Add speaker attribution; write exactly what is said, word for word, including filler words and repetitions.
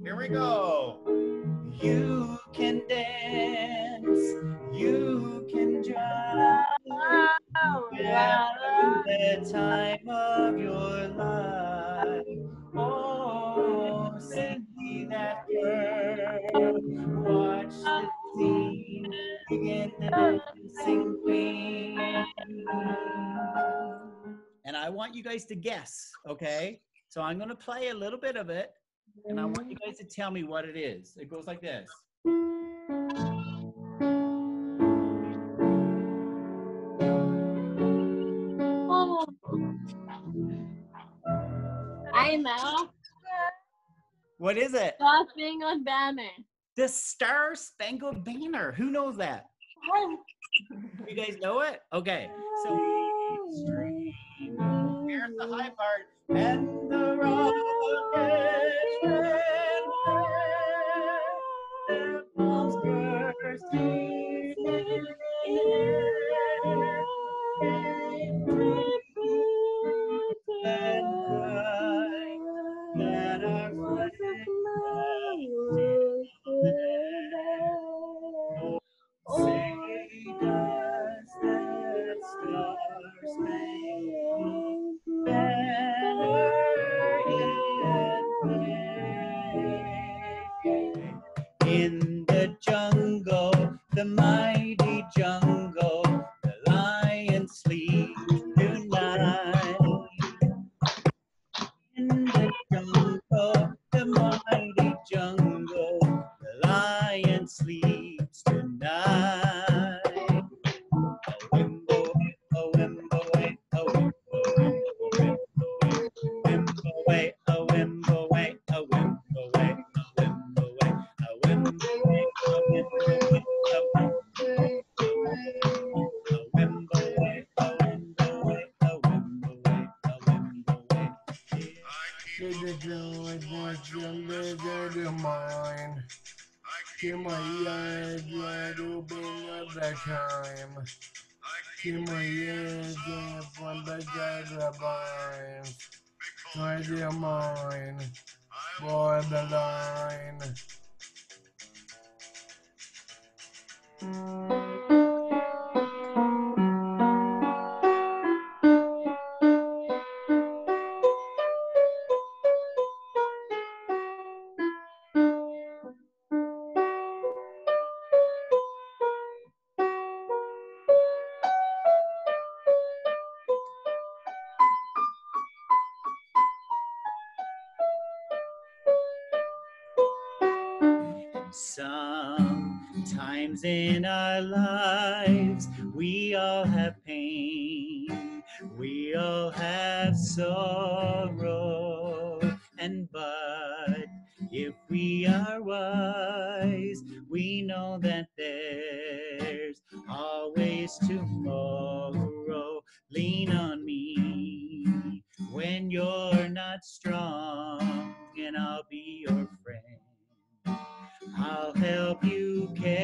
Speaker 1: Here we go. You can dance, you can drive, having the time of your life. Oh, see that curve, watch the scene, begin the dancing queen. And I want you guys to guess, okay? So I'm gonna play a little bit of it, and I want you guys to tell me what it is. It goes like this.
Speaker 2: Oh, I know.
Speaker 1: What is it?
Speaker 2: Star Spangled Banner.
Speaker 1: The Star Spangled Banner. Who knows that? You guys know it? Okay. So here's the high part. And the rocket's red, the bombs bursting in and cry that our flag say does that star-spangled banner yet wave? In the jungle, the mighty jungle, the lion sleeps tonight. In the jungle, the mighty jungle, the lion sleeps tonight. A wimbo, a wimbo, a wimbo, wimbo, wimbo, wimbo, a wimbo, a wimbo, a wimbo, a wimbo, a wimbo,
Speaker 3: mind. Keep my ears wide open at the time. Keep my ears up on the guidelines. Try their mind, borderline.
Speaker 1: Sometimes in our lives we all have pain, we all have sorrow, and but if we are wise, we know that there's always tomorrow. Lean on me when you're not strong, and I'll be your friend. I'll help you carry